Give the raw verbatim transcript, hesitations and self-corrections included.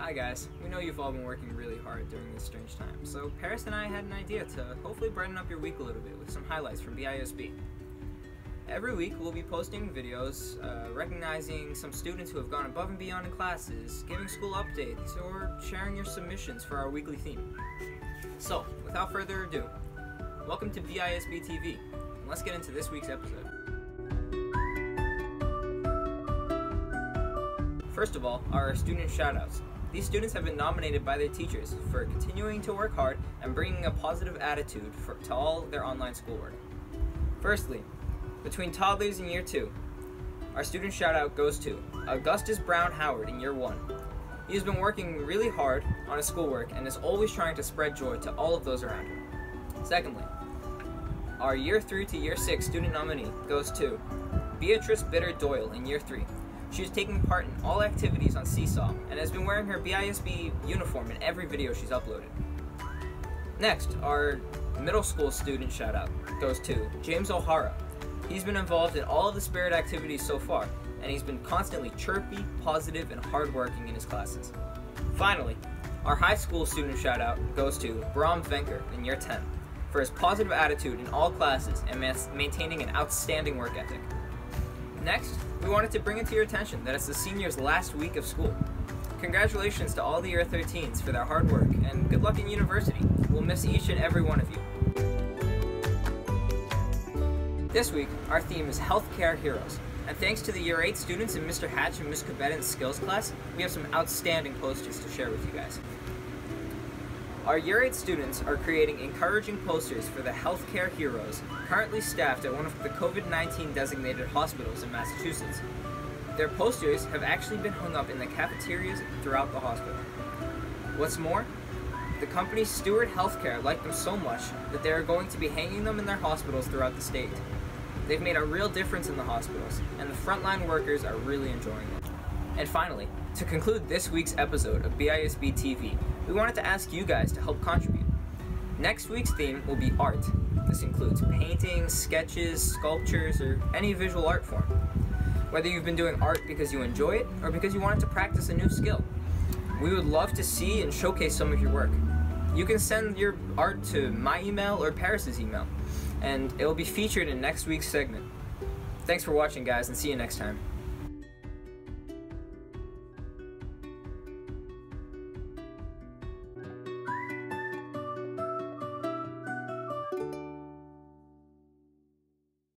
Hi guys, we know you've all been working really hard during this strange time, so Paris and I had an idea to hopefully brighten up your week a little bit with some highlights from B I S B. Every week we'll be posting videos uh, recognizing some students who have gone above and beyond in classes, giving school updates, or sharing your submissions for our weekly theme. So, without further ado, welcome to B I S B T V, and let's get into this week's episode. First of all, our student shoutouts. These students have been nominated by their teachers for continuing to work hard and bringing a positive attitude for, to all their online schoolwork. Firstly, between toddlers in year two, our student shoutout goes to Augustus Brown Howard in year one. He has been working really hard on his schoolwork and is always trying to spread joy to all of those around him. Secondly, our year three to year six student nominee goes to Beatrice Bitter Doyle in year three. She is taking part in all activities on Seesaw and has been wearing her B I S B uniform in every video she's uploaded. Next, our middle school student shoutout goes to James O'Hara. He's been involved in all of the spirit activities so far, and he's been constantly chirpy, positive, and hardworking in his classes. Finally, our high school student shoutout goes to Brahm Venker in year ten for his positive attitude in all classes and maintaining an outstanding work ethic. Next, we wanted to bring it to your attention that it's the seniors' last week of school. Congratulations to all the year thirteens for their hard work, and good luck in university. We'll miss each and every one of you. This week, our theme is Healthcare Heroes, and thanks to the year eight students in Mister Hatch and Miz Cabedon's skills class, we have some outstanding posters to share with you guys. Our year eight students are creating encouraging posters for the Healthcare Heroes, currently staffed at one of the COVID nineteen designated hospitals in Massachusetts. Their posters have actually been hung up in the cafeterias throughout the hospital. What's more, the company Steward Healthcare liked them so much that they are going to be hanging them in their hospitals throughout the state. They've made a real difference in the hospitals, and the frontline workers are really enjoying it. And finally, to conclude this week's episode of B I S B T V, we wanted to ask you guys to help contribute. Next week's theme will be art. This includes paintings, sketches, sculptures, or any visual art form. Whether you've been doing art because you enjoy it or because you wanted to practice a new skill, we would love to see and showcase some of your work. You can send your art to my email or Paris's email, and it will be featured in next week's segment. Thanks for watching, guys, and see you next time.